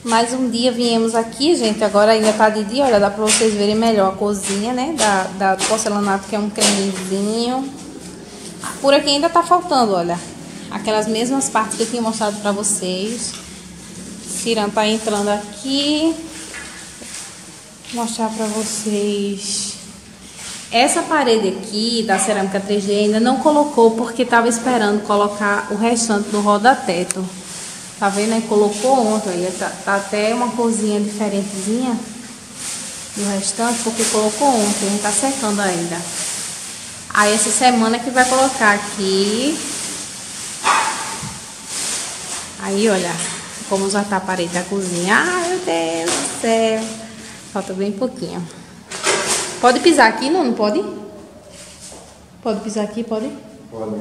Mais um dia viemos aqui, gente. Agora ainda tá de dia, olha, dá pra vocês verem melhor a cozinha, né? Da porcelanato, que é um cremezinho. Por aqui ainda tá faltando, olha, aquelas mesmas partes que eu tinha mostrado pra vocês. Ciran tá entrando aqui. Vou mostrar pra vocês. Essa parede aqui da cerâmica 3D ainda não colocou porque tava esperando colocar o restante do roda-teto. Tá vendo aí? Colocou ontem, aí tá até uma corzinha diferentezinha do restante, porque colocou ontem, não tá secando ainda. Aí essa semana que vai colocar aqui. Aí, olha, como já tá a parede da cozinha. Ai, meu Deus do céu. Falta bem pouquinho. Pode pisar aqui, não pode? Pode pisar aqui, pode? Pode.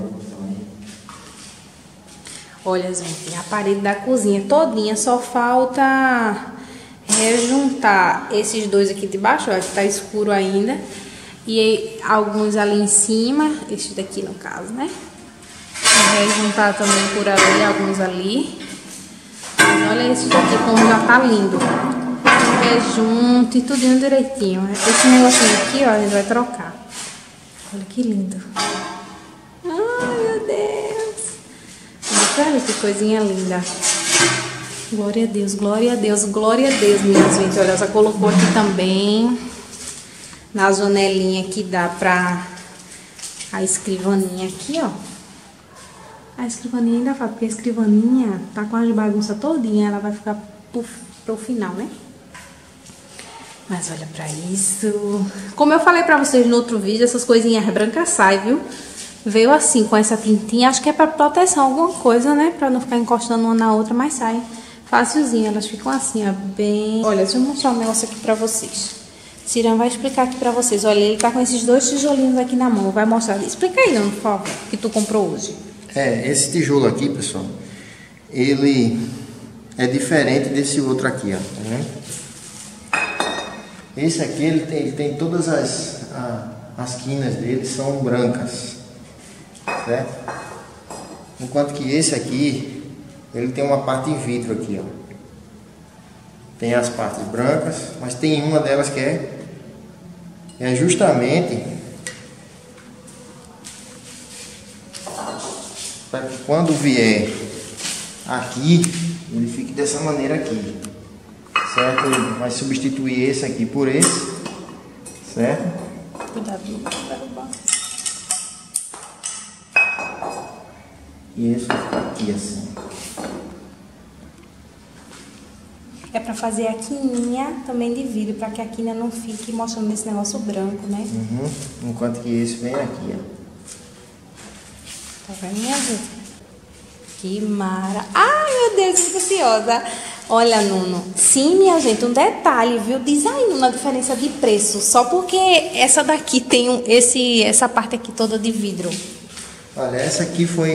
Olha, gente, a parede da cozinha todinha, só falta rejuntar esses dois aqui de baixo, ó, que tá escuro ainda. E alguns ali em cima, este daqui no caso, né? Rejuntar também por ali, alguns ali. Mas olha esse daqui como já tá lindo. Rejunte tudinho direitinho. Esse negocinho aqui, ó, a gente vai trocar. Olha que lindo. Ai, meu Deus. Olha que coisinha linda. Glória a Deus, glória a Deus, glória a Deus, minha gente. Olha, já colocou aqui também. Na janelinha que dá pra a escrivaninha aqui, ó. A escrivaninha ainda faz, porque a escrivaninha tá com as bagunças todinha. Ela vai ficar pro final, né? Mas olha pra isso. Como eu falei pra vocês no outro vídeo, essas coisinhas brancas saem, viu? Veio assim, com essa tintinha. Acho que é pra proteção, alguma coisa, né? Pra não ficar encostando uma na outra, mas sai facilzinho. Elas ficam assim, ó, bem... Olha, deixa eu mostrar um negócio aqui pra vocês. Ciran vai explicar aqui pra vocês. Olha, ele tá com esses dois tijolinhos aqui na mão. Vai mostrar. Explica aí, não, por favor, que tu comprou hoje. Esse tijolo aqui, pessoal, ele é diferente desse outro aqui, ó. Tá vendo? Esse aqui, ele tem todas as quinas dele são brancas, certo? Enquanto que esse aqui, ele tem uma parte em vidro aqui, ó. Tem as partes brancas, mas tem uma delas que é justamente para que quando vier aqui, ele fique dessa maneira aqui. Certo? Ele vai substituir esse aqui por esse, certo? Cuidado, não vai derrubar. E esse vai ficar aqui assim. É pra fazer a quininha também de vidro, pra que a quina não fique mostrando esse negócio branco, né? Uhum. Enquanto que esse vem aqui, ó. Tá vendo, minha gente? Que mara... Ai, meu Deus, muito ansiosa. Olha, Nuno, sim, minha gente, um detalhe, viu? Diz aí uma diferença de preço, só porque essa daqui tem essa parte aqui toda de vidro. Olha, essa aqui foi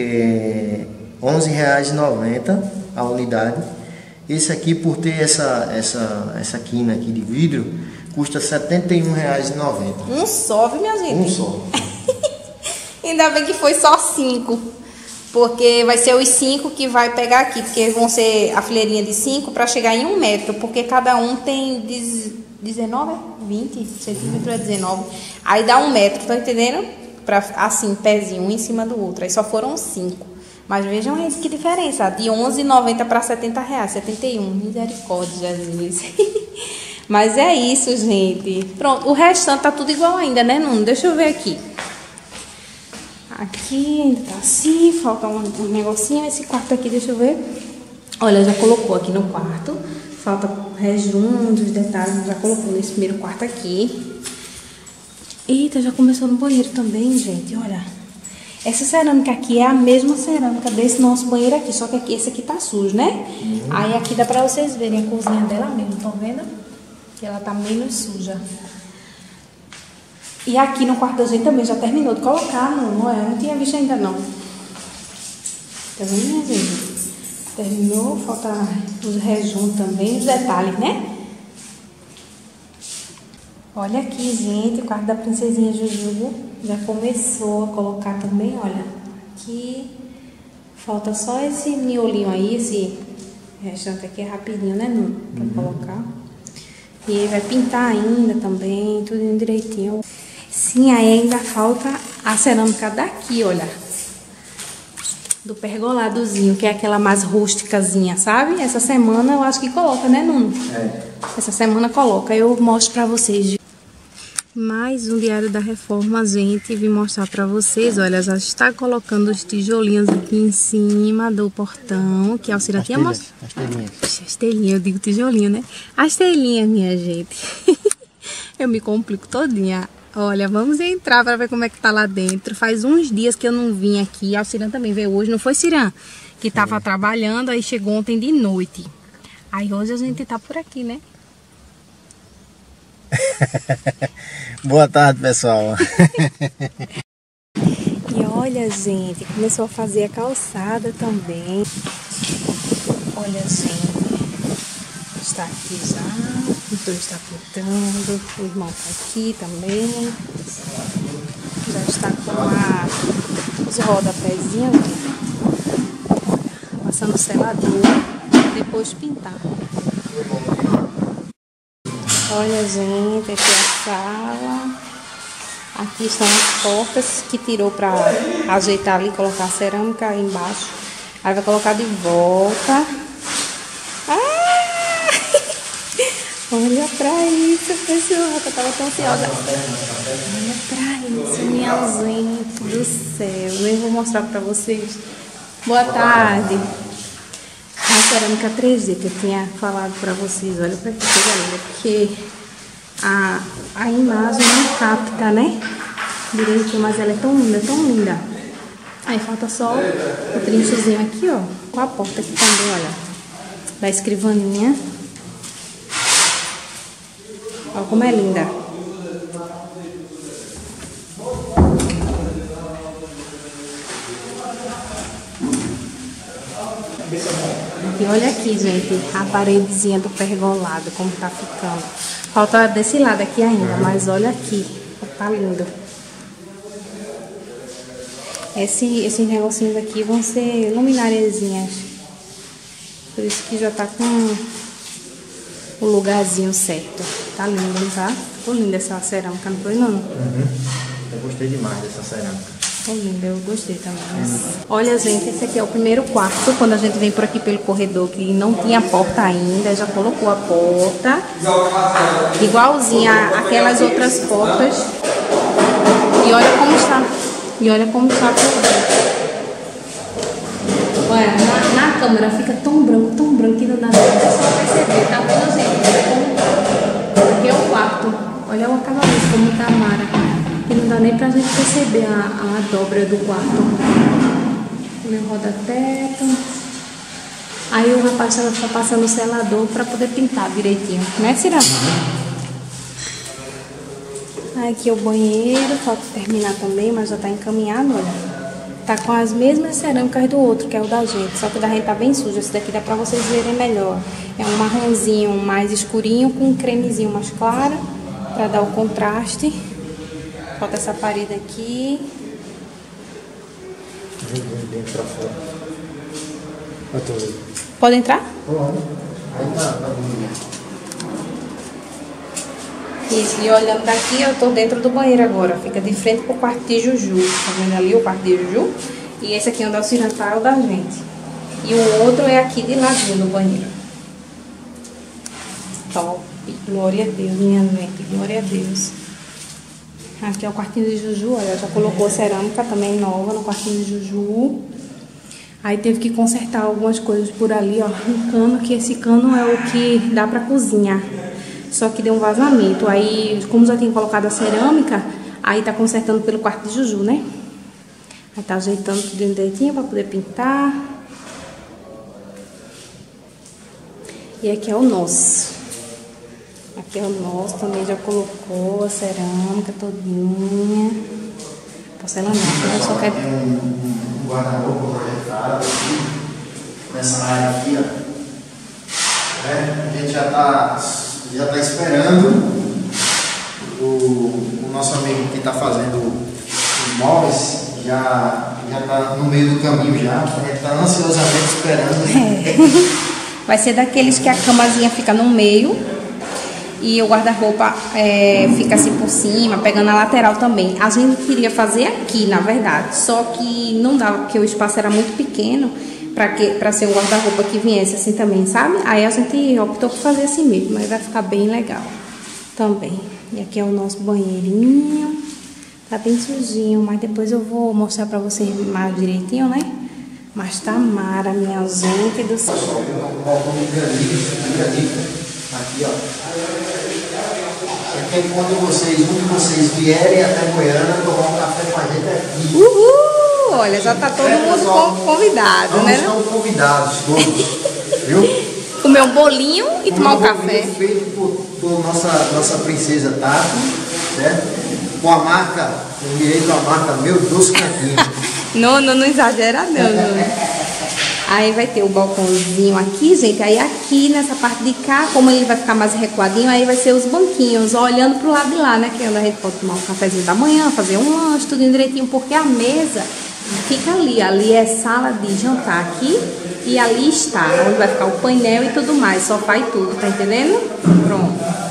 R$11,90 a unidade. Esse aqui, por ter essa quina aqui de vidro, custa R$71,90. Um só, viu, minha gente? Um só. Ainda bem que foi só 5. Porque vai ser os 5 que vai pegar aqui, porque vão ser a fileirinha de 5 para chegar em 1 metro, porque cada um tem 19, 20 centímetros, é 19. Aí dá 1 metro, tá entendendo? Pra, assim, pezinho, um em cima do outro. Aí só foram 5. Mas vejam aí que diferença, de R$11,90 para R$70, 71. Misericórdia, Jesus. Mas é isso, gente. Pronto, o restante tá tudo igual ainda, né, Nuno? Deixa eu ver aqui. Aqui ainda tá assim, falta um negocinho. Esse quarto aqui, deixa eu ver. Olha, já colocou aqui no quarto. Falta rejuntos, os detalhes, já colocou nesse primeiro quarto aqui. Eita, já começou no banheiro também, gente, olha. Essa cerâmica aqui é a mesma cerâmica desse nosso banheiro aqui, só que aqui, esse aqui tá sujo, né? Aí aqui dá pra vocês verem a cozinha dela mesmo, estão vendo? Que ela tá menos suja. E aqui no quarto da gente também já terminou de colocar, não é? Eu não tinha visto ainda não. Tá vendo, minha gente? Terminou, falta os rejuntos também, os detalhes, né? Olha aqui, gente, o quarto da princesinha Juju já começou a colocar também, olha. Aqui falta só esse miolinho aí, O restante aqui é rapidinho, né, Nuno? Pra colocar. E ele vai pintar ainda também, tudo direitinho. Sim, aí ainda falta a cerâmica daqui, olha. Do pergoladozinho, que é aquela mais rústicazinha, sabe? Essa semana eu acho que coloca, né, Nuno? É. Essa semana coloca. Eu mostro pra vocês. Mais um diário da reforma, gente. Vim mostrar pra vocês. Olha, já está colocando os tijolinhos aqui em cima do portão. Que a Alcira tinha mostrado. As telhinhas. As telhinhas, eu digo tijolinho, né? As telhinhas, minha gente. Eu me complico todinha. Olha, vamos entrar pra ver como é que tá lá dentro. Faz uns dias que eu não vim aqui. A Alciran também veio hoje, não foi, Ciran? Que tava trabalhando, aí chegou ontem de noite. Aí hoje a gente tá por aqui, né? Boa tarde, pessoal. E olha, gente, começou a fazer a calçada também. Olha, gente, está aqui já, o dois está pintando, o irmão tá aqui também. Já está com os rodapézinhos, passando o selador, depois pintar. Olha, gente, aqui é a sala. Aqui estão as portas que tirou para ajeitar ali, colocar a cerâmica aí embaixo. Aí vai colocar de volta. Ah! Olha pra isso, pessoal, que eu tava tão ansiosa. Olha pra isso, minha gente do céu. Nem vou mostrar pra vocês. Boa tarde. A cerâmica 3D que eu tinha falado pra vocês. Olha pra que coisa linda, porque a imagem não capta, né? Direito, mas ela é tão linda, tão linda. Aí falta só o trinchozinho aqui, ó. Com a porta aqui também, olha. Da escrivaninha. Olha como é linda. E olha aqui, gente, a paredezinha do pergolado, como tá ficando. Falta desse lado aqui ainda, mas olha aqui, tá lindo. Esses negocinhos aqui vão ser luminariazinhas. Por isso que já tá com o lugarzinho certo. Tá lindo, não tá? Ficou linda essa cerâmica, não foi, não? Eu gostei demais dessa cerâmica. Ficou linda, eu gostei também. Olha, gente, esse aqui é o primeiro quarto. Quando a gente vem por aqui pelo corredor, que não tinha porta ainda, já colocou a porta. Igualzinha aquelas outras portas. E olha como está. E olha como está por dentro. Olha, na câmera fica tão branco que não dá nem pra perceber. Tá vendo, gente? Aqui é o quarto. Olha o acabamento, como tá mara. E não dá nem pra gente perceber a dobra do quarto. Meu roda-teto. Aí o rapaz tá passando o selador pra poder pintar direitinho. Né, Cira? Aqui é o banheiro, falta terminar também, mas já tá encaminhado, olha. Tá com as mesmas cerâmicas do outro, que é o da gente, só que o da gente tá bem sujo. Esse daqui dá pra vocês verem melhor. É um marronzinho mais escurinho com um cremezinho mais claro, pra dar o contraste. Falta essa parede aqui. Dentro pra fora. Pode entrar? Aí tá bonito. Isso, e olhando daqui, eu tô dentro do banheiro agora. Fica de frente pro quarto de Juju. Tá vendo ali o quarto de Juju? E esse aqui onde é o Cirantal é o da gente. E o outro é aqui de ladinho do banheiro. Top. Glória a Deus, minha gente. Glória a Deus. Aqui é o quartinho de Juju. Olha, já colocou cerâmica também nova no quartinho de Juju. Aí teve que consertar algumas coisas por ali, ó. Um cano, que esse cano é o que dá pra cozinhar. Só que deu um vazamento. Aí, como já tinha colocado a cerâmica, aí tá consertando pelo quarto de Juju, né? Aí tá ajeitando tudo direitinho pra poder pintar. E aqui é o nosso. Aqui é o nosso, também já colocou a cerâmica todinha. Porcelanato, eu só quero... Tem um guarda-roupa projetado aqui, nessa área aqui, ó. A gente já tá esperando o nosso amigo que está fazendo os móveis, já está no meio do caminho já. A gente está ansiosamente esperando Vai ser daqueles que a camazinha fica no meio e o guarda-roupa fica assim por cima, pegando na lateral também. A gente queria fazer aqui, na verdade, só que não dava, porque o espaço era muito pequeno pra ser um guarda-roupa que viesse assim também, sabe? Aí a gente optou por fazer assim mesmo, mas vai ficar bem legal também. E aqui é o nosso banheirinho. Tá bem sujinho, mas depois eu vou mostrar pra vocês mais direitinho, né? Mas tá mara, minha gente do céu. Um balcão de granito, aqui, ó. Porque quando um de vocês vierem até Goiânia tomar um café com a gente aqui. Uhul! Olha, já tá todo mundo convidado, né? Estão convidados todos, viu? Comer um bolinho e tomar um café. Feito por nossa princesa Tati, certo? Com a marca, com direito à marca Meu Doce Cantinho. Não exagera não. Aí vai ter o balcãozinho aqui, gente. Aí aqui nessa parte de cá, como ele vai ficar mais recuadinho, aí vai ser os banquinhos, olhando pro lado de lá, né? Que é onde a gente pode tomar um cafezinho da manhã, fazer um lanche, tudo direitinho, porque a mesa fica ali. Ali é sala de jantar aqui e ali está, onde vai ficar o painel e tudo mais, sofá e tudo, tá entendendo? Pronto.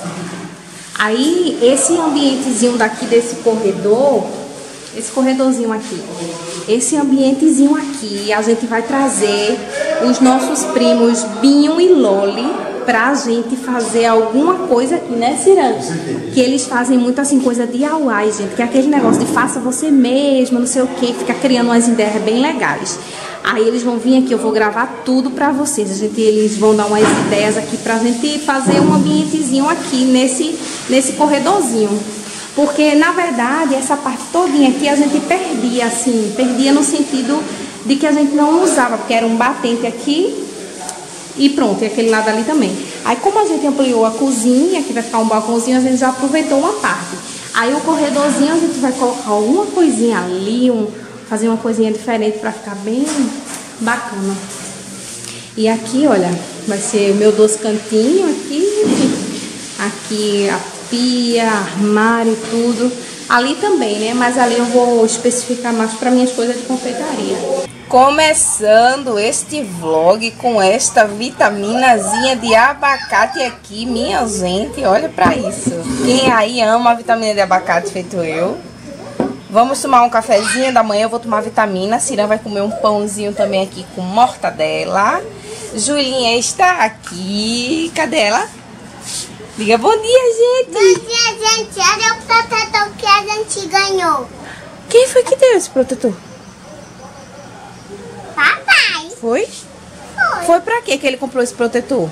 Aí, esse ambientezinho daqui desse corredor, esse corredorzinho aqui, esse ambientezinho aqui, a gente vai trazer os nossos primos Binho e Loli pra gente fazer alguma coisa aqui, né, Cirano? Que eles fazem muito assim, coisa DIY, gente, que é aquele negócio de faça você mesmo, não sei o que, fica criando umas ideias bem legais. Aí eles vão vir aqui, eu vou gravar tudo pra vocês. Eles vão dar umas ideias aqui pra gente fazer um ambientezinho aqui nesse corredorzinho. Porque, na verdade, essa parte todinha aqui a gente perdia, assim, perdia no sentido de que a gente não usava, porque era um batente aqui e pronto, e aquele lado ali também. Aí, como a gente ampliou a cozinha, aqui vai ficar um balcãozinho, a gente já aproveitou uma parte. Aí, o corredorzinho a gente vai colocar alguma coisinha ali, fazer uma coisinha diferente pra ficar bem bacana. E aqui, olha, vai ser o meu doce cantinho aqui. Aqui a pia, armário e tudo. Ali também, né? Mas ali eu vou especificar mais para minhas coisas de confeitaria. Começando este vlog com esta vitaminazinha de abacate aqui, minha gente. Olha pra isso. Quem aí ama a vitamina de abacate feito eu? Vamos tomar um cafezinho da manhã, eu vou tomar vitamina. Cirã vai comer um pãozinho também aqui com mortadela. Julinha está aqui. Cadê ela? Diga bom dia, gente. Bom dia, gente. Olha o protetor que a gente ganhou. Quem foi que deu esse protetor? Papai. Foi? Foi. Foi pra quê que ele comprou esse protetor?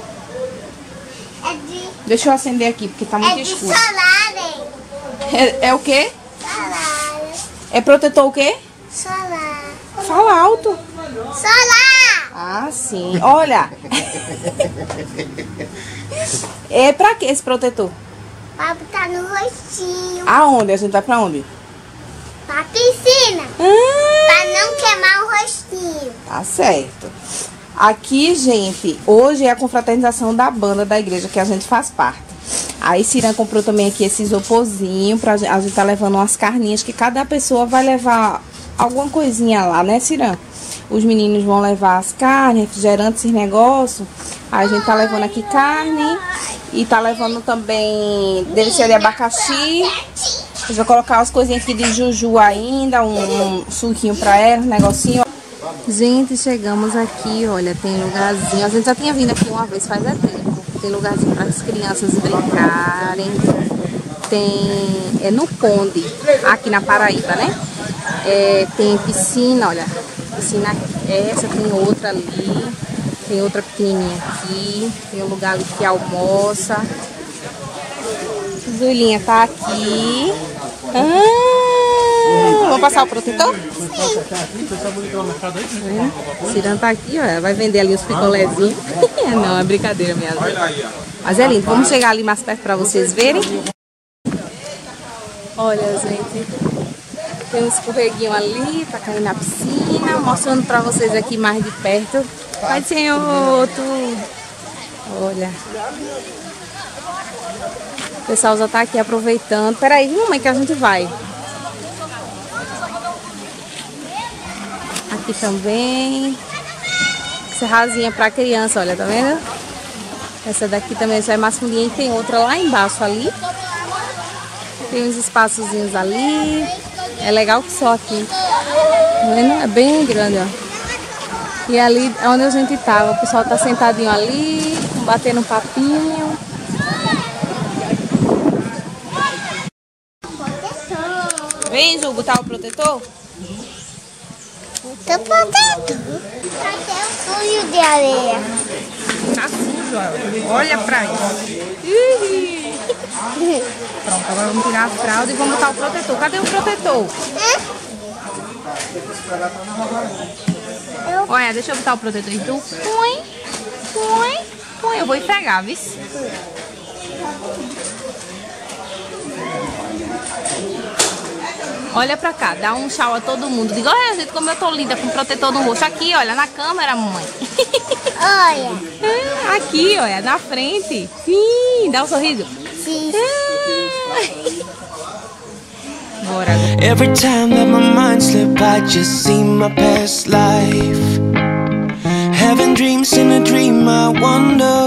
É de... Deixa eu acender aqui, porque tá muito É de escuro. solar, hein? É o quê? Solar. É protetor o quê? Solar. Fala alto. Solar. Ah, sim. Olha. É pra que esse protetor? Pra botar no rostinho. Aonde? A gente vai pra onde? Pra piscina. Pra não queimar o rostinho. Tá certo. Aqui, gente, hoje é a confraternização da banda da igreja que a gente faz parte. Aí Cirã comprou também aqui esse isoporzinho pra gente. A gente tá levando umas carninhas que cada pessoa vai levar alguma coisinha lá, né, Cirã? Os meninos vão levar as carnes, refrigerantes, esses negócios. Aí a gente tá levando aqui carne. E tá levando também delícia de abacaxi. A gente vai colocar umas coisinhas aqui de juju ainda. Um suquinho pra ela, um negocinho. Gente, chegamos aqui, olha, tem lugarzinho. A gente já tinha vindo aqui uma vez, faz tempo. Tem lugarzinho para as crianças brincarem. Tem... É no Conde, aqui na Paraíba, né? Tem piscina, olha. Piscina essa, tem outra ali. Tem outra pequenininha aqui. Tem um lugar ali que almoça. Zulinha tá aqui. Vamos passar o protetor? Cirã tá aqui, ó. Vai vender ali os picolézinhos. Não, é brincadeira, minha gente. Mas é lindo. Vamos chegar ali mais perto pra vocês verem. Olha, gente. Tem um escorreguinho ali pra cair na piscina. Mostrando pra vocês aqui mais de perto. Vai, Senhor, tudo. Olha. O pessoal já tá aqui aproveitando. Peraí, mamãe, que a gente vai. Aqui também. essa rasinha pra criança, olha, tá vendo? Essa daqui também só é mais fundinha e tem outra lá embaixo ali. Tem uns espaçozinhos ali. É legal que só aqui. Tá vendo? É bem grande, ó. E ali é onde a gente tava. O pessoal tá sentadinho ali, batendo um papinho. Vem, Ju, botar o protetor? Tô protetor. Cadê o sujo de areia? Tá sujo, ó. Olha pra isso. Pronto, agora vamos tirar a fralda e vamos botar o protetor. Cadê o protetor? Olha, deixa eu botar o protetor. Então, põe. Eu vou esfregar, viu? Olha pra cá, dá um tchau a todo mundo. Diga, olha, gente, como eu tô linda com protetor no rosto. Aqui, olha, na câmera, mamãe. Olha. Aqui, olha, na frente. Sim, dá um sorriso. Sim. Bora. Every time that my mind slip, I just see my past life. Having dreams in a dream, I wonder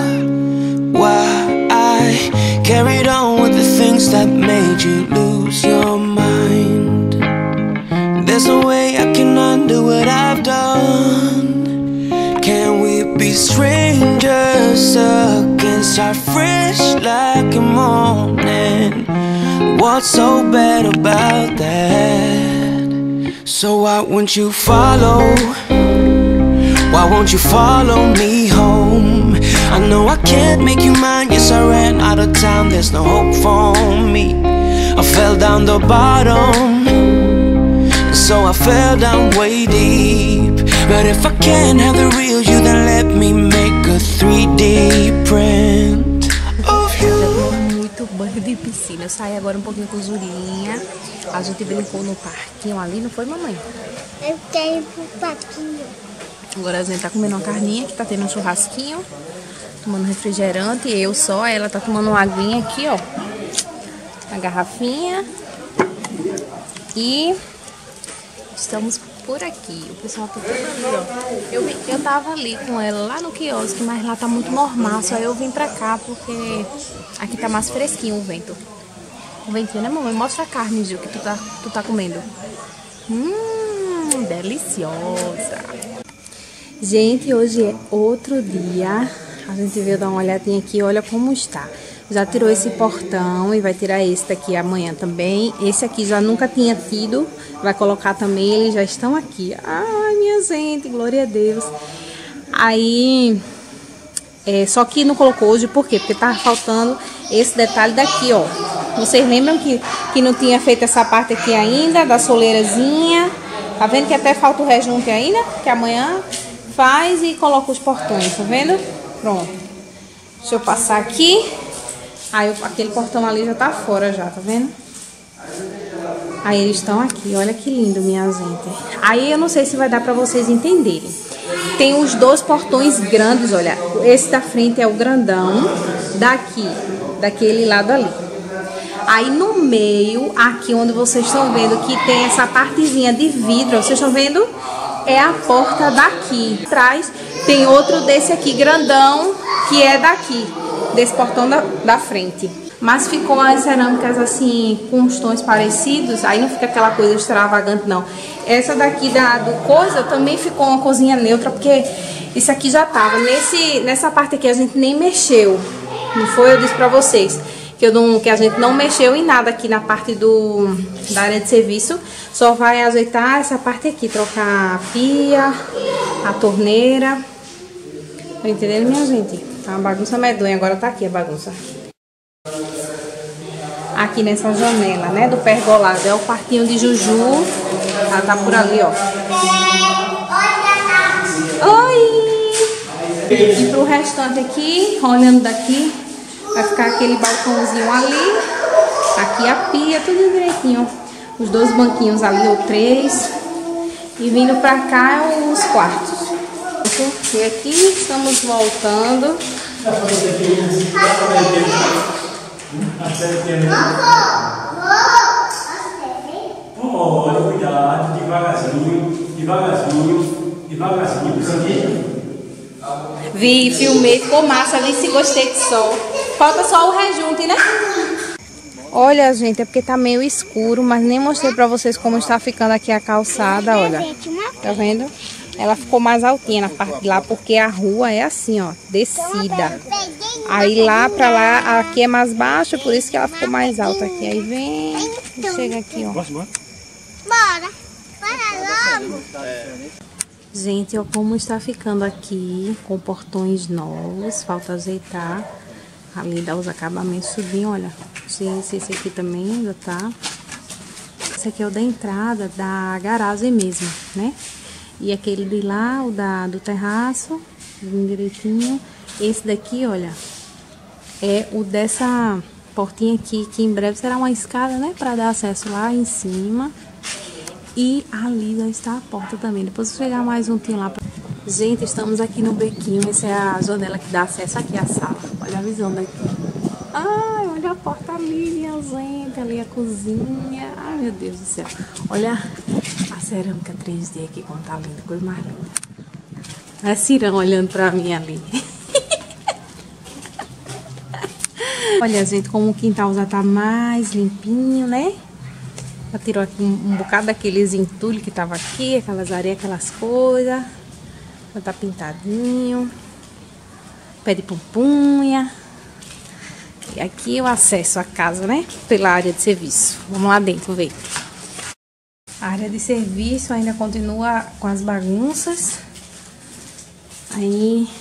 why I carried on with the things that made you lose your mind. There's no way I can undo what I've done. Can we be strangers again, start fresh like a morning? What's so bad about that? So why won't you follow? Why won't you follow me home? I know I can't make you mine. Yes, I ran out of time. There's no hope for me. I fell down the bottom, and so I fell down way deep. But if I can't have the real you, then let me make a 3D print of you. Muito banho de piscina. Eu saí agora um pouquinho com Zurinha. A gente brincou no parquinho ali, não foi, mamãe? Eu quero ir pro parquinho. Agora a gente tá comendo uma carninha, que tá tendo um churrasquinho, tomando refrigerante, eu só, ela tá tomando uma aguinha aqui, ó, a garrafinha, e estamos por aqui, o pessoal tá tudo ali, ó, eu tava ali com ela lá no quiosque, mas lá tá muito mormaço, aí eu vim pra cá, porque aqui tá mais fresquinho o vento, ventinho, né, mamãe? Mostra a carne, Gil, que tu tá comendo. Deliciosa. Gente, hoje é outro dia. A gente veio dar uma olhadinha aqui, olha como está. Já tirou esse portão e vai tirar esse daqui amanhã também. Esse aqui já nunca tinha tido. Vai colocar também, eles já estão aqui. Ai, minha gente, glória a Deus. Aí, só que não colocou hoje, por quê? Porque tava faltando esse detalhe daqui, ó. Vocês lembram que não tinha feito essa parte aqui ainda, da soleirazinha? Tá vendo que até falta o rejunte ainda? Que amanhã faz e coloca os portões, tá vendo? Pronto. Deixa eu passar aqui. Aí aquele portão ali já tá fora já, tá vendo? Aí eles estão aqui, olha que lindo, minha gente. Aí eu não sei se vai dar pra vocês entenderem. Tem os dois portões grandes, olha. Esse da frente é o grandão, daquele lado ali. Aí no meio, aqui onde vocês estão vendo que tem essa partezinha de vidro, vocês estão vendo? É a porta daqui. Atrás tem outro desse aqui grandão, que é daqui, desse portão da frente. Mas ficou as cerâmicas assim, com uns tons parecidos, aí não fica aquela coisa extravagante não. Essa daqui do coisa também ficou uma cozinha neutra, porque isso aqui já tava. Nessa parte aqui a gente nem mexeu, não foi? Eu disse pra vocês que a gente não mexeu em nada aqui na parte da área de serviço. Só vai ajeitar essa parte aqui, trocar a pia, a torneira. Tá entendendo, minha gente? Tá uma bagunça medonha, agora tá aqui a bagunça. Aqui nessa janela, né, do pergolado, é o quartinho de Juju. Ela tá por ali, ó. Oi! E pro restante aqui, olhando daqui, vai ficar aquele balcãozinho ali. Aqui a pia, tudo direitinho. Os dois banquinhos ali, ou 3. E vindo pra cá, os quartos. E aqui estamos voltando. Olha, cuidado, devagarzinho, devagarzinho, devagarzinho. Isso aqui. Vi, filmei, ficou massa, vi se gostei que só. Falta só o rejunte, né? Olha, gente, é porque tá meio escuro, mas nem mostrei pra vocês como está ficando aqui a calçada, olha. Tá vendo? Ela ficou mais altinha na parte de lá, porque a rua é assim, ó, descida. Aí lá pra lá, aqui é mais baixa, por isso que ela ficou mais alta aqui. Aí vem e chega aqui, ó. Bora. Bora logo. Gente, ó, como está ficando aqui, com portões novos, falta ajeitar. Ali dá os acabamentos subir, olha. Esse aqui também ainda tá. Esse aqui é o da entrada da garagem mesmo, né? E aquele de lá, o do terraço, bem direitinho. Esse daqui, olha, é o dessa portinha aqui, que em breve será uma escada, né? Pra dar acesso lá em cima. E ali já está a porta também. Depois eu vou chegar mais um tinho lá. Gente, estamos aqui no bequinho. Essa é a janela que dá acesso aqui à sala. Olha a visão daqui. Ai, olha a porta ali, minha gente. Ali a cozinha. Ai, meu Deus do céu. Olha a cerâmica 3D aqui, como tá linda. Coisa mais linda. É Cirão olhando pra mim ali. Olha, gente, como o quintal já tá mais limpinho, né? Já tirou aqui um bocado daqueles entulhos que tava aqui, aquelas areias, aquelas coisas. Já tá pintadinho. Pé de pompunha. E aqui o acesso à casa, né? Pela área de serviço. Vamos lá dentro ver. A área de serviço ainda continua com as bagunças. Aí,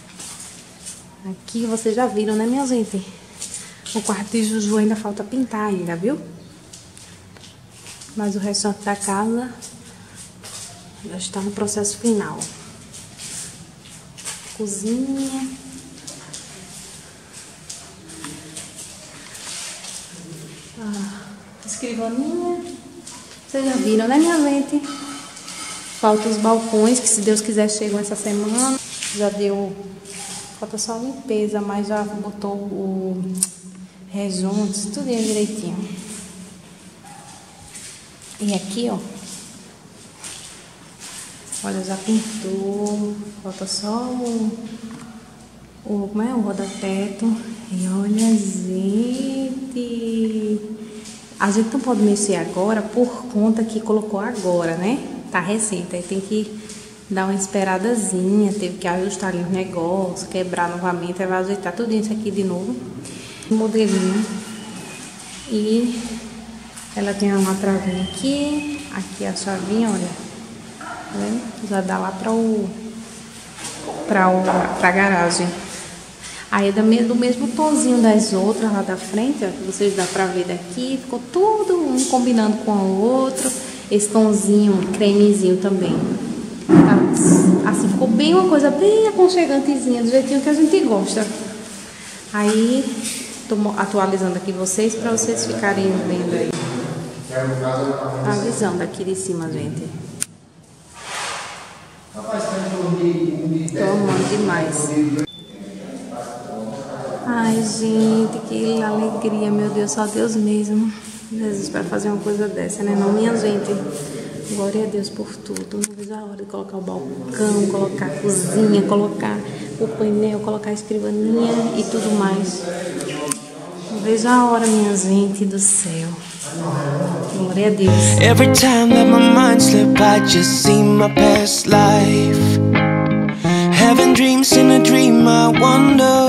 aqui vocês já viram, né, minha gente? O quarto de Juju ainda falta pintar ainda, viu? Mas o restante da casa já está no processo final. Cozinha. Escrivaninha. Vocês já viram, né, minha gente? Falta os balcões, que se Deus quiser chegam essa semana. Já deu... Falta só a limpeza, mas já botou o rejunte, tudo direitinho. E aqui, ó. Olha, já pintou. Falta só como é? O roda-teto. E olha, gente. A gente não pode mexer agora por conta que colocou agora, né? Tá recente. Aí tem que dar uma esperadazinha. Teve que ajustar ali os negócios, quebrar novamente. Aí vai ajeitar tudo isso aqui de novo. Modelinho. E ela tem uma travinha aqui. Aqui a chavinha, olha. Tá vendo? Já dá lá pra garagem. Aí é do mesmo tonzinho das outras lá da frente, ó, que vocês dá pra ver daqui. Ficou tudo um combinando com o outro. Esse tonzinho, cremezinho também. Tá? Assim, ficou bem uma coisa bem aconchegantezinha, do jeitinho que a gente gosta. Aí, tô atualizando aqui vocês pra vocês ficarem vendo aí. A visão daqui de cima, gente. Tô amando demais. Ai, gente, que alegria, meu Deus, só Deus mesmo. Jesus, para fazer uma coisa dessa, né? Não, minha gente. Glória a Deus por tudo. Não vejo a hora de colocar o balcão, colocar a cozinha, colocar o painel, colocar a escrivaninha e tudo mais. Não vejo a hora, minha gente do céu. Glória a Deus. Every time that my mind slip, I just see my past life. Having dreams in a dream, I wonder